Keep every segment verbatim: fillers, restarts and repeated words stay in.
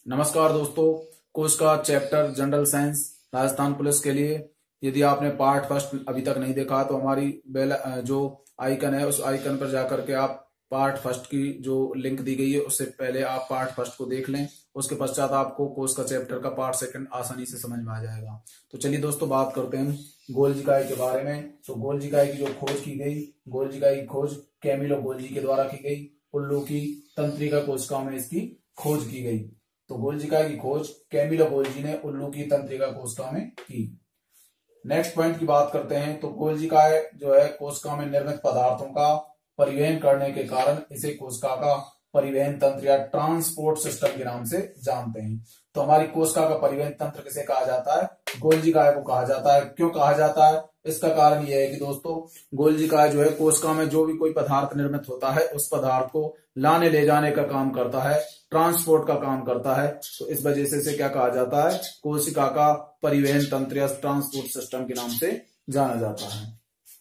नमस्कार दोस्तों, कोर्स का chapter general science Rajasthan police के लिए यदि आपने पार्ट फर्स्ट अभी तक नहीं देखा तो हमारी बेल जो आइकन है उस आइकन पर जाकर के आप पार्ट फर्स्ट की जो लिंक दी गई है उससे पहले आप पार्ट फर्स्ट को देख लें। उसके पश्चात आपको कोर्स का चैप्टर का पार्ट सेकंड आसानी से समझ में आ जाएगा। तो चलिए दोस्तों, बात करते हैं गोल्जिकाई के बारे में। तो गोल्जिकाई की जो खोज की गई, गोल्जिकाई की खोज कैमिलो गोल्जी के द्वारा की गई। उल्लू की तंत्रिका कोशिकाओं में इसकी खोज की गई। तो गोल्जिकाई की खोज कैमिलो गोल्जी ने उल्लू की तंत्रिका कोशिकाओं में की। नेक्स्ट पॉइंट की बात करते हैं। तो गोल्जिकाई जो है कोशिकाओं में निर्मित पदार्थों का परिवहन करने के कारण इसे कोशिका का परिवहन तंत्र या ट्रांसपोर्ट सिस्टम के नाम से जानते हैं। तो हमारी कोशिका का परिवहन तंत्र किसे कहा जाता है? गोल्जिकाई को कहा जाता है। क्यों कहा जाता है? इसका कारण यह है कि दोस्तों गोल्जिकाई जो है कोशिका में जो भी कोई पदार्थ निर्मित होता है उस पदार्थ को लाने ले जाने का काम करता है, ट्रांसपोर्ट का काम करता है। तो इस वजह से इसे क्या कहा जाता है? कोशिका का परिवहन तंत्र या ट्रांसपोर्ट सिस्टम के नाम से जाना जाता है।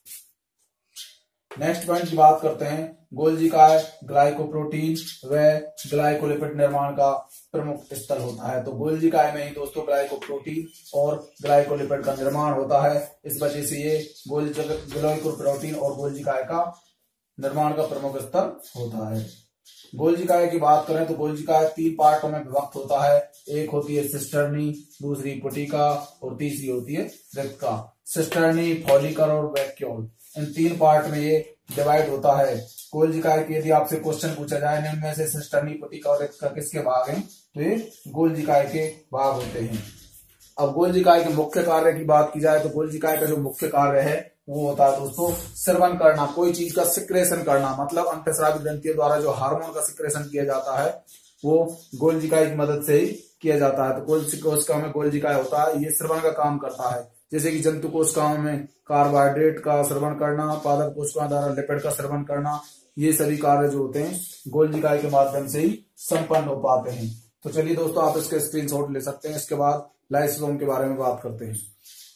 नेक्स्ट पॉइंट की बात करते हैं। गोल्जिकाई ग्लाइकोप्रोटीन व ग्लाइकोलिपिड निर्माण का प्रमुख स्थल होता है। तो गोल्जिकाई में ही दोस्तों ग्लाइकोप्रोटीन और ग्लाइकोलिपिड का निर्माण होता है। इस वजह से ये ग्लाइकोप्रोटीन और गोल्जिकाई का निर्माण का प्रमुख स्थल होता है। गोल्जिकाई की बात करें तो गोल्जिकाई तीन पार्टों में विभक्त होता है। एक होती है सिस्टर्नी, दूसरी पुटिका और तीसरी होती है रिक्का। सिस्टर्नी, फॉलिकल और वैक्यूल, इन तीन पार्ट में ये डिवाइड होता है। गोल्जिकाई के यदि आपसे क्वेश्चन पूछा जाए निम्न में से सिस्टर्नी, पुटिका और रिक्का किसके भाग हैं, तो ये गोल्जिकाई के भाग होते हैं। अब गोल्जिकाई के मुख्य कार्य की बात की जाए तो गोल्जिकाई का जो मुख्य कार्य है वो होता है दोस्तों स्रवण करना, कोई चीज का सिक्रेशन करना। मतलब अंतःस्रावी ग्रंथियों द्वारा जो हार्मोन का सिक्रेशन किया जाता है वो गोल्जिकाई की मदद से ही किया जाता है। तो कोशिकाओं में गोल्जिकाई होता है, ये स्रवण का काम करता है। जैसे कि जंतु कोशिकाओं में कार्बोहाइड्रेट का स्रवण करना, पादप कोशिकाओं द्वारा लिपिड का स्रवण करना, ये सभी कार्य जो होते हैं गोल्जिकाई के माध्यम से ही संपन्न हो पाते हैं। तो चलिए दोस्तों, आप इसके स्क्रीनशॉट ले सकते हैं। इसके बाद लाइसोसोम के बारे में बात करते हैं।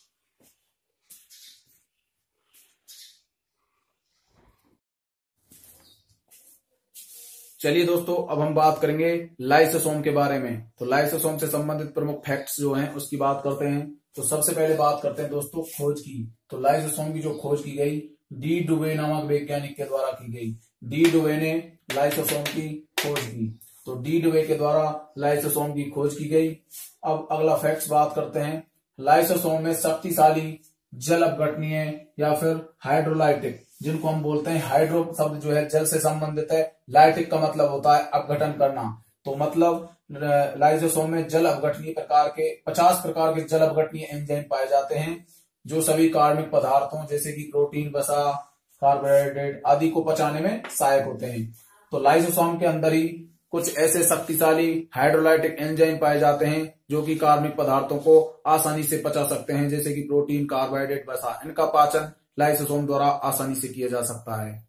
चलिए दोस्तों, अब हम बात करेंगे लाइसोसोम के बारे में। तो लाइसोसोम से संबंधित प्रमुख फैक्ट्स जो हैं उसकी बात करते हैं। तो सबसे पहले बात करते हैं दोस्तों खोज की। तो लाइसोसोम की जो खोज की गई डी डुवे नामक वैज्ञानिक के द्वारा की गई। डी डुवे ने लाइसोसोम की खोज की। तो डी डुवे के द्वारा लाइसोसोम की खोज की गई। अब अगला फैक्ट्स बात करते हैं। लाइसोसोम में शक्तिशाली जल अपघटनीय या फिर हाइड्रोलाइटिक, जिनको हम बोलते हैं हाइड्रो शब्द जो है जल से संबंधित है, लाइटिक का मतलब होता है अपघटन करना। तो मतलब लाइसोसोम में जल अपघटनीय प्रकार के पचास प्रकार के जल अपघटनीय एंजाइम पाए जाते हैं जो सभी कार्बनिक पदार्थों जैसे कि प्रोटीन, वसा, कार्बोहाइड्रेट आदि को पचाने में सहायक होते हैं। तो लाइसोसोम के अंदर ही कुछ ऐसे शक्तिशाली हाइड्रोलाइटिक एंजाइम पाए जाते हैं जो कि कार्बनिक पदार्थों को आसानी से पचा सकते हैं, जैसे कि प्रोटीन, कार्बोहाइड्रेट, वसा। इनका पाचन लाइसोसोम द्वारा आसानी से किया जा सकता है।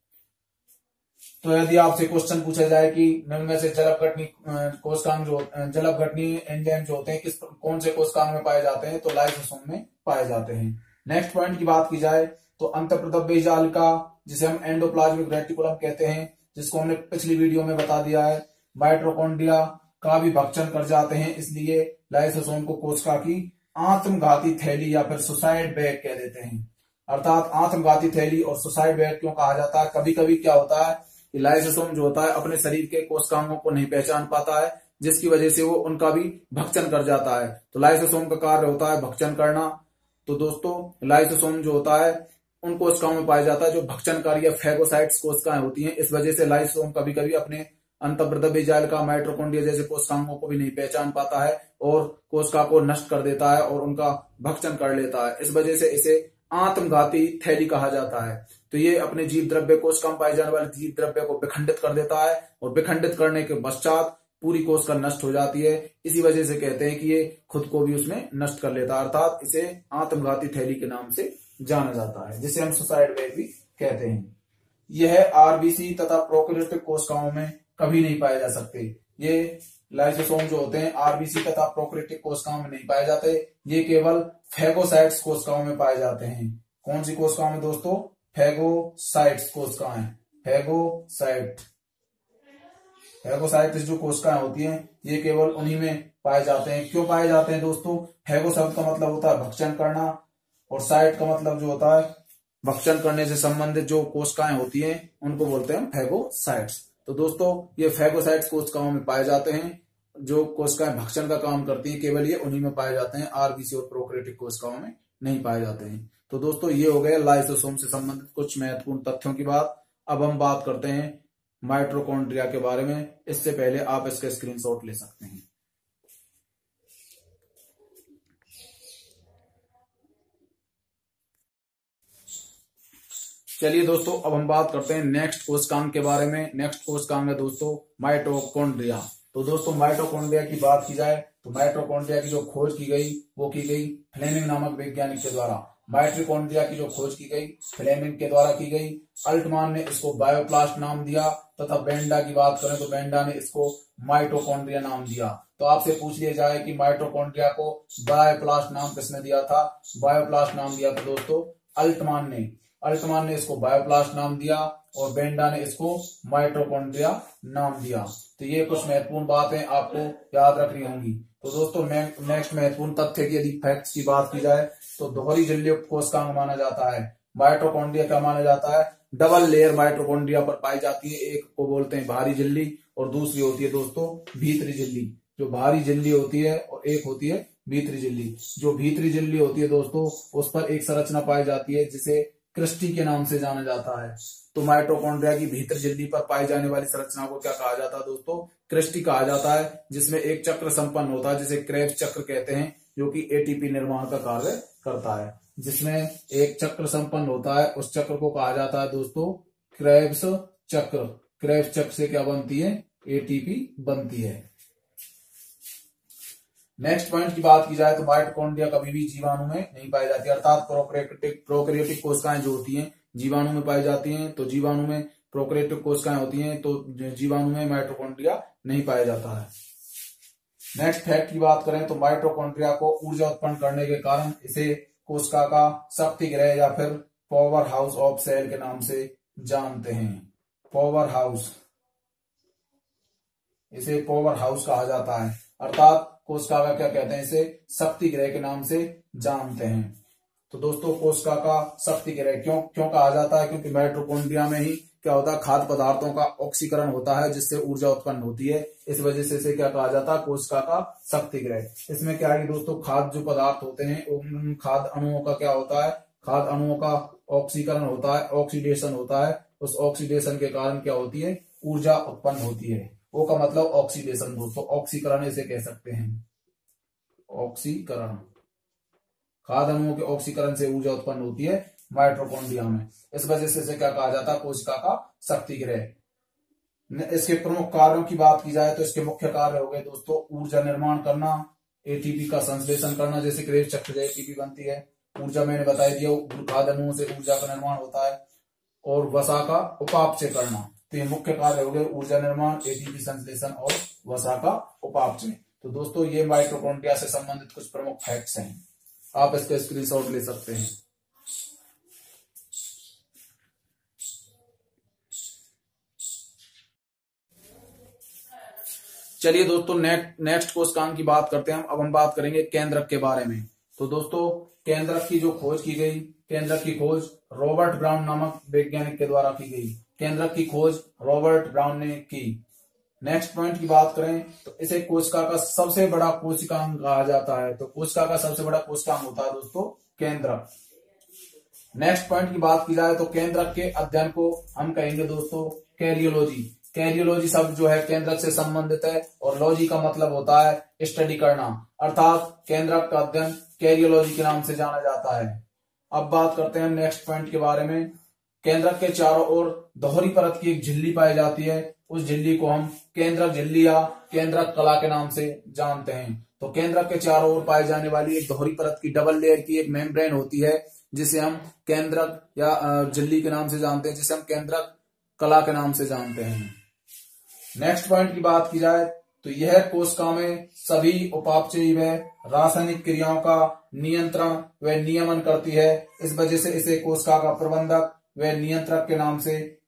तो यदि आपसे क्वेश्चन पूछा जाए कि निम्न में से जल अपघटनीय कोशिकांग जो जल अपघटनीय एंजाइम जो होते हैं किस कौन से कोशिकांग में पाए जाते हैं, तो लाइसोसोम में पाए जाते हैं। नेक्स्ट पॉइंट की बात की जाए तो अंतःप्रदव्य जाल का, जिसे हम एंडोप्लाज्मिक रेटिकुलम कहते हैं, जिसको हमने पिछली वीडियो में बता दिया है, माइटोकॉन्ड्रिया का भी भक्षण कर जाते हैं। इसलिए लाइसोसोम को कोशिका की आत्मघाती थैली या फिर सुसाइड बैग कह देते हैं। अर्थात आत्मघाती थैली और सुसाइड बैग क्यों कहा जाता है? कभी कभी क्या होता है कि लाइसोसोम जो होता है अपने शरीर के कोशिकाओं को नहीं पहचान पाता है, जिसकी वजह से वो उनका भी भक्षण कर जाता है। तो लाइसोसोम का कार्य होता है भक्षण करना। तो दोस्तों लाइसोसोम जो होता है उन कोशिकाओं में पाया जाता है जो भक्षणकारी या फैगोसाइट्स कोशिकाएं होती हैं। इस वजह से लाइसोसोम कभी कभी अपने अंतःप्रदव्य जाल का, माइटोकॉन्ड्रिया जैसे कोशिकाओं को भी नहीं पहचान पाता है और कोशिका को नष्ट कर देता है और उनका भक्षण कर लेता है। इस वजह से इसे आत्मघाती थैली कहा जाता है। तो ये अपने जीव द्रव्य कोशिका में पाए जाने वाले जीव द्रव्य को विखंडित कर देता है और विखंडित करने के पश्चात पूरी कोशिका नष्ट हो जाती है। इसी वजह से कहते हैं कि ये खुद को भी उसमें नष्ट कर लेता है, अर्थात इसे आत्मघाती थैली के नाम से जाना जाता है, जिसे हम सुसाइड बैग भी कहते हैं। यह आरबीसी तथा प्रोकैरियोटिक कोशिकाओं में कभी नहीं पाए जा सकते। ये लाइसोसोम जो होते हैं आरबीसी तथा प्रोकैरियोटिक कोशिकाओं में नहीं पाए जाते। ये केवल फैगोसाइट्स कोशिकाओं में पाए जाते हैं। कौन सी कोशिकाओं में दोस्तों? फैगोसाइट्स कोशिकाएं, फैगोसाइट। फेगोसाइट्स जो कोशिकाएं होती हैं ये केवल उन्हीं में पाए जाते हैं। क्यों पाए जाते हैं दोस्तों? फेगो शब्द का मतलब होता है भक्षण करना और साइट का मतलब जो होता है भक्षण करने से संबंधित जो कोशिकाएं होती हैं उनको बोलते हैं फेगोसाइट्स। तो दोस्तों ये फेगोसाइट्स कोशिकाओं में पाए जाते हैं। जो कोशिकाएं भक्षण का काम करती हैं केवल ये उन्हीं में पाए जाते हैं, आरबीसी और प्रोकैरियोटिक कोशिकाओं में नहीं पाए जाते हैं। तो दोस्तों ये हो गए लाइसोसोम से संबंधित कुछ महत्वपूर्ण तथ्यों की बात। अब हम बात करते हैं माइटोकॉन्ड्रिया के बारे में। इससे पहले आप इसका स्क्रीनशॉट ले सकते हैं। चलिए दोस्तों अब हम बात करते हैं नेक्स्ट कोशिकांग के बारे में। नेक्स्ट कोशिकांग है दोस्तों माइटोकॉन्ड्रिया। तो दोस्तों माइटोकॉन्ड्रिया की बात की जाए तो माइटोकॉन्ड्रिया की जो खोज की गई वो की गई फ्लेमिंग नामक वैज्ञानिक के द्वारा। माइटोकॉन्ड्रिया की जो खोज की गई फ्लेमिंग के द्वारा की गई। अल्टमान ने इसको बायोप्लास्ट नाम दिया तथा बेंडा की बात करें तो बेंडा ने इसको माइटोकॉन्ड्रिया नाम दिया। तो आपसे पूछ लिया जाए कि माइटोकॉन्ड्रिया को बायोप्लास्ट नाम किसने दिया था? बायोप्लास्ट नाम दिया था दोस्तों अल्टमान ने। अल्टमान ने इसको बायोप्लास्ट नाम दिया और बेंडा ने इसको माइटोकॉन्ड्रिया नाम दिया। तो ये कुछ महत्वपूर्ण बातें आपको याद रखनी होंगी। तो दोस्तों नेक्स्ट महत्वपूर्ण तथ्य की यदि फैक्ट्स की बात की जाए तो दोहरी झिल्ली युक्त कोशिकांग माना जाता है। माइटोकॉन्ड्रिया क्या माना जाता है? डबल लेयर माइटोकॉन्ड्रिया पर पाई जाती है। एक को बोलते हैं बाहरी झिल्ली और दूसरी होती है दोस्तों भीतरी झिल्ली। जो बाहरी झिल्ली होती है और एक होती है भीतरी झिल्ली। जो भीतरी झिल्ली होती है दोस्तों उस पर एक संरचना पाई जाती है जिसे क्रिस्टी के नाम से जाना जाता है। तो माइटोकॉन्ड्रिया की भीतर झिल्ली पर पाई जाने वाली संरचना को क्या कहा जाता है दोस्तों? क्रिस्टी कहा जाता है, जिसमें एक चक्र संपन्न होता है जिसे क्रेब्स चक्र कहते हैं, जो कि एटीपी निर्माण का कार्य करता है। जिसमें एक चक्र संपन्न होता है उस चक्र को कहा जाता है दोस्तों क्रेब्स चक्र। क्रेब्स चक्र से क्या बनती है? एटीपी बनती है। नेक्स्ट पॉइंट की बात की जाए तो माइटोकॉन्ड्रिया कभी भी जीवाणु में नहीं पाई जाती, अर्थात प्रोकैरियोटिक प्रोकैरियोटिक कोशिकाएं जो होती हैं जीवाणु में पाई जाती हैं। तो जीवाणु में प्रोकैरियोटिक कोशिकाएं होती हैं तो जीवाणु में माइटोकॉन्ड्रिया नहीं पाया जाता है। नेक्स्ट फैक्ट की बात करें तो माइटोकॉन्ड्रिया को ऊर्जा उत्पन्न करने के कारण इसे कोशिका का शक्ति गृह या फिर पावर हाउस ऑफ सेल के नाम से जानते हैं। पावर हाउस, इसे पावर हाउस कहा जाता है, अर्थात कोशिका का क्या कहते हैं? इसे शक्ति गृह के नाम से जानते हैं। तो दोस्तों कोशिका का शक्ति गृह क्यों क्यों कहा जाता है? क्योंकि माइटोकॉन्ड्रिया में ही क्या होता है? खाद्य पदार्थों का ऑक्सीकरण होता है जिससे ऊर्जा उत्पन्न होती है। इस वजह से इसे क्या कहा जाता है? कोशिका का शक्ति गृह। इसमें क्या है दोस्तों, खाद्य जो पदार्थ होते हैं उन खाद्य अणुओं का क्या होता है? खाद्य अणुओं का ऑक्सीकरण होता है, ऑक्सीडेशन होता है। उस ऑक्सीडेशन के कारण क्या होती है? ऊर्जा उत्पन्न होती है। वो का मतलब ऑक्सीडेशन दोस्तों, ऑक्सीकरण इसे कह सकते हैं। ऑक्सीकरण, खाद्य अणुओं के ऑक्सीकरण से ऊर्जा उत्पन्न होती है माइटोकॉन्ड्रिया में। इस वजह से इसे क्या कहा जाता है? कोशिका का शक्ति गृह। इसके प्रमुख कार्यों की बात की जाए तो इसके मुख्य कार्य हो गए दोस्तों ऊर्जा निर्माण करना, एटीपी का संश्लेषण करना, जैसे क्रेब्स चक्र से एटीपी बनती है। ऊर्जा मैंने बता दिया, खाद्य अणुओं से ऊर्जा का निर्माण होता है और वसा का उपापचय करना। तो ये मुख्य कार्य हो गए ऊर्जा निर्माण, एटीपी संश्लेषण और वसा का उपापचय। तो दोस्तों ये माइटोकॉन्ड्रिया से संबंधित कुछ प्रमुख फैक्ट्स हैं, आप इसका स्क्रीनशॉट ले सकते हैं। चलिए दोस्तों नेक्स्ट नेक्स्ट कोशिकांग की बात करते हैं। अब हम बात करेंगे केंद्रक के बारे में। तो दोस्तों केंद्रक की जो खोज की गई, केंद्रक की खोज रॉबर्ट ब्राउन नामक वैज्ञानिक के द्वारा की गई। केंद्रक की खोज रॉबर्ट ब्राउन ने की। नेक्स्ट पॉइंट की बात करें तो इसे कोशिका का सबसे बड़ा कोशिकांग कहा जाता है। तो कोशिका का सबसे बड़ा कोशिकांग होता है दोस्तों केंद्रक। नेक्स्ट पॉइंट की बात की जाए तो केंद्रक के अध्ययन को हम कहेंगे दोस्तों कैरियोलॉजी। कैरियोलॉजी शब्द जो है केंद्रक से संबंधित है और लॉजी का मतलब होता है स्टडी करना, अर्थात केंद्रक का अध्ययन कैरियोलॉजी के नाम से जाना जाता है। अब बात करते हैं नेक्स्ट पॉइंट के बारे में। केंद्रक के चारों ओर दोहरी परत की एक झिल्ली पाई जाती है। उस झिल्ली को हम केंद्रक झिल्ली या केंद्रक कला के नाम से जानते हैं। तो केंद्रक के चारों ओर पाई जाने वाली एक दोहरी परत की डबल लेयर की एक मेम्ब्रेन होती है जिसे हम केंद्रक या झिल्ली के नाम से जानते हैं, जिसे हम केंद्रक कला के नाम से जानते हैं। नेक्स्ट पॉइंट की बात की जाए तो यह कोशिका में सभी उपापचयी व रासायनिक क्रियाओं का नियंत्रण व नियमन करती है। इस वजह से इसे कोशिका का प्रबंधक व नियंत्रक के नाम से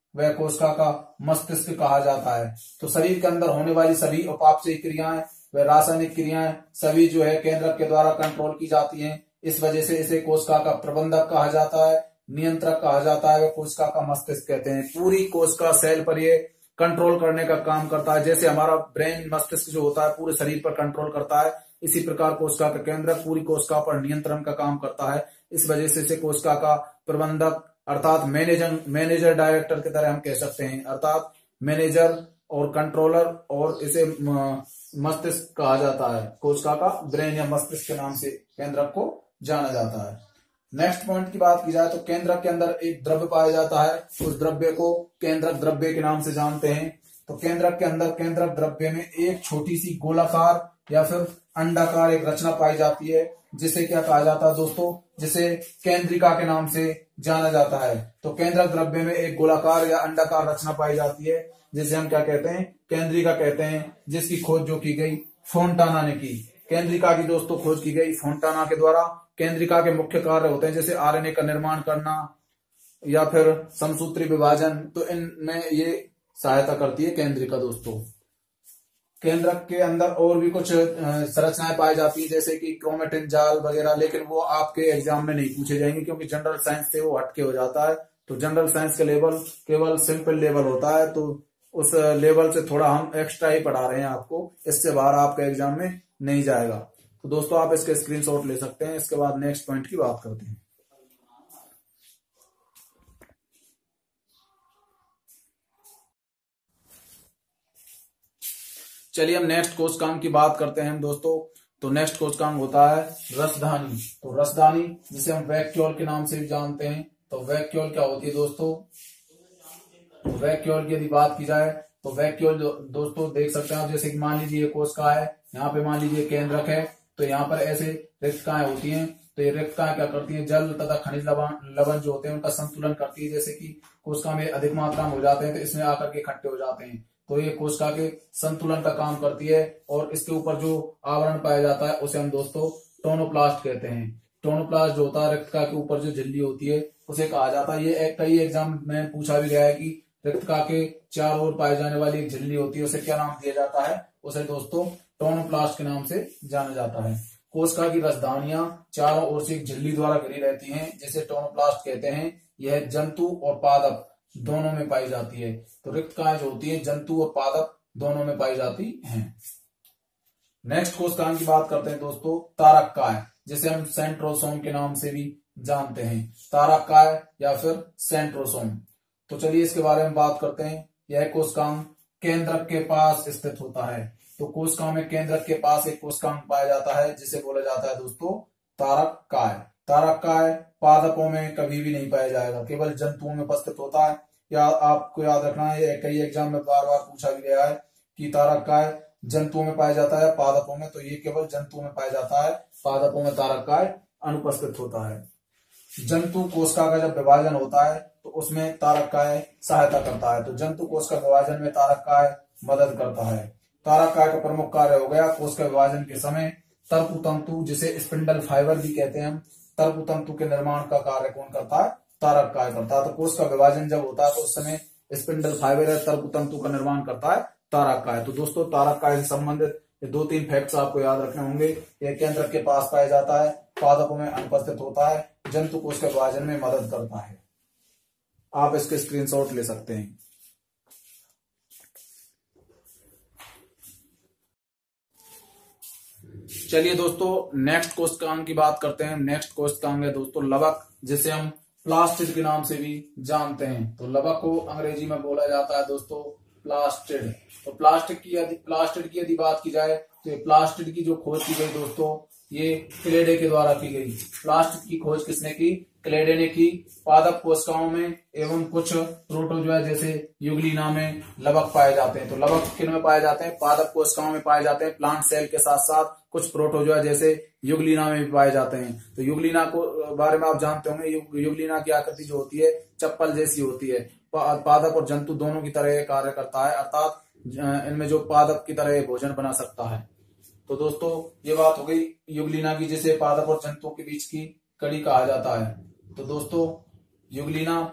वह कोशिका का मस्तिष्क कहा जाता है। तो शरीर के अंदर होने वाली सभी उपापचयी क्रियाएं व रासायनिक क्रियाएं सभी जो है केंद्रक के द्वारा कंट्रोल की जाती हैं। इस वजह से इसे कोशिका का प्रबंधक कहा जाता है, नियंत्रक कहा जाता है, वह कोशिका का मस्तिष्क कहते हैं। पूरी कोशिका सेल पर ये कंट्रोल करने का काम करता है। जैसे हमारा ब्रेन मस्तिष्क जो होता है पूरे शरीर पर कंट्रोल करता है, इसी प्रकार कोशिका का केंद्रक पूरी कोशिका पर नियंत्रण का काम करता है। इस वजह से इसे कोशिका का प्रबंधक अर्थात मैनेजर मैनेजर डायरेक्टर की तरह हम कह सकते हैं, अर्थात मैनेजर और कंट्रोलर, और इसे मस्तिष्क कहा जाता है। कोशिका का ब्रेन या मस्तिष्क के नाम से केंद्रक को जाना जाता है। नेक्स्ट पॉइंट की बात की जाए तो केंद्रक के अंदर एक द्रव्य पाया जाता है, उस द्रव्य को केंद्रक द्रव्य के नाम से जानते हैं। तो केंद्रक के अंदर केंद्रक द्रव्य में एक छोटी सी गोलाकार या फिर अंडाकार एक रचना पाई जाती है, जिसे क्या कहा जाता है दोस्तों, जिसे केंद्रिका के नाम से जाना जाता है। तो केंद्रक द्रव्य में एक गोलाकार या अंडाकार रचना पाई जाती है, जिसे हम क्या कहते हैं, केंद्रिका कहते हैं, जिसकी खोज जो की गई फोंटाना ने की। केंद्रिका की दोस्तों खोज की गई फोंटाना के द्वारा। केंद्रिका के मुख्य कार्य होते हैं जैसे आरएनए का निर्माण करना या फिर समसूत्री विभाजन, तो इनमें ये सहायता करती है केंद्रिका दोस्तों। केंद्रक के अंदर और भी कुछ संरचनाएं पाई जाती है जैसे कि क्रोमेटिन जाल वगैरह, लेकिन वो आपके एग्जाम में नहीं पूछे जाएंगे क्योंकि जनरल साइंस से वो हटके हो जाता है। तो जनरल साइंस का लेवल केवल सिंपल लेवल होता है, तो उस लेवल से थोड़ा हम एक्स्ट्रा ही पढ़ा रहे हैं आपको, इससे बाहर आपके एग्जाम में नहीं जाएगा। तो दोस्तों आप इसके स्क्रीनशॉट ले सकते हैं। इसके बाद नेक्स्ट पॉइंट की बात करते हैं। चलिए हम नेक्स्ट कोशिकांग की बात करते हैं हम दोस्तों। तो नेक्स्ट कोशिकांग होता है रसधानी। तो रसधानी जिसे हम वैक्यूल के नाम से भी जानते हैं। तो वैक्यूल क्या होती है दोस्तों, तो वैक्यूल की यदि बात की जाए तो वैक्यूल दोस्तों देख सकते हैं आप, जैसे कि मान लीजिए कोशिका है, यहाँ पे मान लीजिए केंद्रक है, तो यहाँ पर ऐसे रिक्तकाएं होती हैं। तो ये रिक्तकाएं क्या करती हैं, जल तथा खनिज लवण लवण जो होते हैं उनका संतुलन करती है। जैसे कि कोशिका में अधिक मात्रा में हो जाते हैं तो इसमें आकर के इकट्ठे हो जाते हैं, तो ये कोशिका के संतुलन का काम करती है। और इसके ऊपर जो आवरण पाया जाता है उसे हम दोस्तों टोनोप्लास्ट कहते हैं। टोनोप्लास्ट जो होता है रिक्तका के ऊपर जो झिल्ली होती है उसे कहा जाता है। ये कई एग्जाम में पूछा भी गया है कि रिक्तका के चारों ओर पाई जाने वाली एक झिल्ली होती है, उसे क्या नाम दिया जाता है, उसे दोस्तों टोनोप्लास्ट के नाम से जाना जाता है। कोशिका की रसधानियां चारों ओर से एक झिल्ली द्वारा घिरी रहती हैं, जिसे टोनोप्लास्ट कहते हैं। यह जंतु और पादप दोनों में पाई जाती है। तो रिक्तकाएं जो होती है जंतु और पादप दोनों में पाई जाती हैं। नेक्स्ट कोशिकांग की बात करते हैं दोस्तों तारककाय, जिसे हम सेंट्रोसोम के नाम से भी जानते हैं। तारककाय या फिर सेंट्रोसोम। तो चलिए इसके बारे में बात करते हैं। यह कोशिकांग केंद्रक के पास स्थित होता है। तो कोशिका में केंद्रक के पास एक कोशिकांग पाया जाता है जिसे बोला जाता है दोस्तों तारककाय। तारककाय पादपों में कभी भी नहीं पाया जाएगा, केवल जंतुओं में उपस्थित होता है। या आपको याद रखना है, कई एग्जाम में बार बार पूछा भी गया है कि तारककाय जंतुओं में पाया जाता है पादपों में, तो ये केवल जंतुओं में पाया जाता है, पादपों में तारककाय अनुपस्थित होता है। जंतु कोशिका का जब विभाजन होता है तो उसमें तारककाय सहायता करता है। तो जंतु कोशिका विभाजन में तारककाय मदद करता है। तारककाय का प्रमुख कार्य हो गया कोशिका विभाजन के समय तर्कु तंतु, जिसे स्पिंडल फाइबर भी कहते हैं हम, तर्कु तंतु के निर्माण का कार्य कौन करता है, तारककाय करता है। तो कोशिका विभाजन जब होता है तो उस समय स्पिंडल फाइबर है तर्कु तंतु का निर्माण करता है तारककाय। तो दोस्तों तारककाय से संबंधित ये दो तीन फैक्ट्स आपको याद रखने होंगे। यह केंद्रक के पास पाया जाता है, पादपों में अनुपस्थित होता है, जंतु कोशिका विभाजन में मदद करता है। आप इसके स्क्रीनशॉट ले सकते हैं। चलिए दोस्तों नेक्स्ट कोशिकांग की बात करते हैं। नेक्स्ट कोशिकांग है दोस्तों लवक, जिसे हम प्लास्टिड के नाम से भी जानते हैं। तो लवक को अंग्रेजी में बोला जाता है दोस्तों प्लास्टिड। तो प्लास्टिक की यदि प्लास्टिड की यदि बात की जाए तो प्लास्टिड की जो खोज की गई दोस्तों ये क्लेडे के द्वारा की गई। प्लास्टिक की खोज किसने की, क्लेडे ने की। पादप कोशिकाओं में एवं कुछ प्रोटोजोआ जैसे युगलिना में लवक पाए जाते हैं। तो लवक किन में पाए जाते हैं, पादप कोशिकाओं में पाए जाते हैं। प्लांट सेल के साथ साथ कुछ प्रोटोजोआ जैसे युगलिना में भी पाए जाते हैं। तो युगलिना को बारे में आप जानते होंगे, युग, युगलिना की आकृति जो होती है चप्पल जैसी होती है। पादप और जंतु दोनों की तरह कार्य करता है, अर्थात इनमें जो पादप की तरह भोजन बना सकता है। तो दोस्तों ये बात हो गई युगलिना की, जिसे पादप और जंतुओं के बीच की कड़ी कहा जाता है। तो दोस्तों युगलिना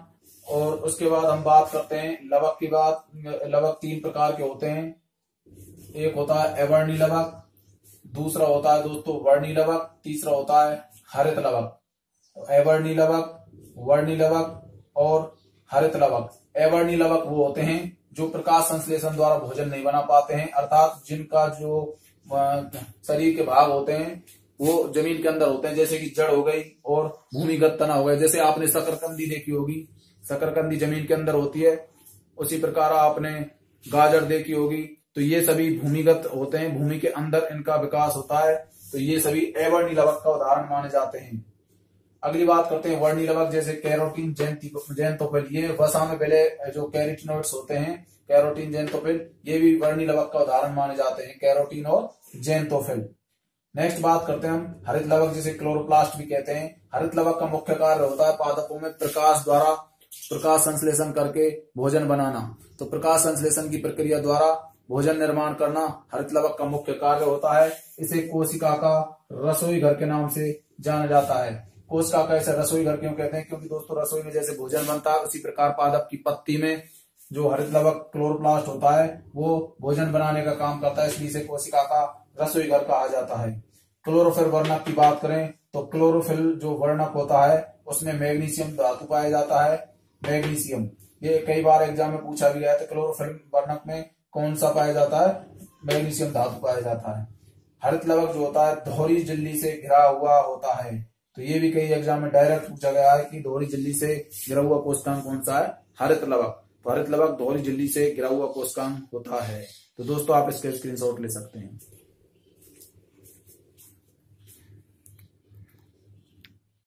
और उसके बाद हम बात करते हैं लवक की बात। लवक तीन प्रकार के होते हैं। एक होता है अवर्णी लवक, दूसरा होता है दोस्तों वर्णी लवक, तीसरा होता है हरित लवक। अवर्णी लवक, वर्णी लवक और हरित लवक। अवर्णी लवक वो होते हैं जो प्रकाश संश्लेषण द्वारा भोजन नहीं बना पाते हैं, अर्थात जिनका जो शरीर के भाग होते हैं वो जमीन के अंदर होते हैं, जैसे कि जड़ हो गई और भूमिगत तना हो गया। जैसे आपने शकरकंदी देखी होगी, शकरकंदी जमीन के अंदर होती है, उसी प्रकार आपने गाजर देखी होगी। तो ये सभी भूमिगत होते हैं, भूमि के अंदर इनका विकास होता है। तो ये सभी अवर्णी लवक का उदाहरण माने जाते हैं। अगली बात करते हैं वर्णी लवक, जैसे कैरोटीन, ज़ैंथोफिल। ये वसा में पहले जो कैरोटीनॉइड्स होते हैं, कैरोटीन, ज़ैंथोफिल, ये भी वर्णी लवक का उदाहरण माने जाते हैं, कैरोटीन और ज़ैंथोफिल। नेक्स्ट बात करते हैं हम हरित लवक, जिसे क्लोरोप्लास्ट भी कहते हैं। हरित लवक का मुख्य कार्य होता है पादपों में प्रकाश द्वारा प्रकाश संश्लेषण करके भोजन बनाना। तो प्रकाश संश्लेषण की प्रक्रिया द्वारा भोजन निर्माण करना हरित लवक का मुख्य कार्य होता है। इसे कोशिका का रसोई घर के नाम से जाना जाता है। कोशिका का ऐसे रसोई घर क्यों कहते हैं? क्योंकि दोस्तों रसोई में जैसे भोजन बनता है, उसी प्रकार पादप की पत्ती में जो हरित लवक क्लोरोप्लास्ट होता है वो भोजन बनाने का काम करता है, इसलिए इसे कोशिका का रसोई घर कहा जाता है। क्लोरोफिल वर्णक की बात करें तो क्लोरोफिल जो वर्णक होता है उसमें मैग्नीशियम धातु पाया जाता है। मैग्नीशियम ये कई बार एग्जाम में पूछा भी गया है। तो क्लोरोफिल वर्णक में कौन सा पाया जाता है? मैग्नीशियम धातु पाया जाता है। हरित लवक जो होता है दोहरी झिल्ली से घिरा हुआ होता है। तो ये भी कई एग्जाम में डायरेक्ट पूछा गया है कि दोहरी झिल्ली से घिरा हुआ कोशिकांग कौन सा है? हरित लवक। तो हरित लवक दोहरी झिल्ली से घिरा हुआ कोशिकांग होता है। तो दोस्तों आप इसके स्क्रीनशॉट ले सकते हैं।